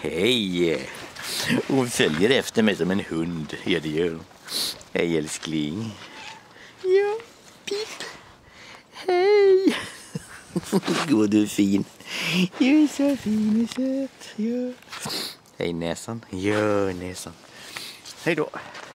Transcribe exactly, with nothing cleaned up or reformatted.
Hej! Hon följer efter mig som en hund. Ja, det gör hon. Hej, älskling. Ja, Pip. Hej! Går du fin? Du är så fin och söt. Ja. Hej, näsan. Ja, näsan. Hej då.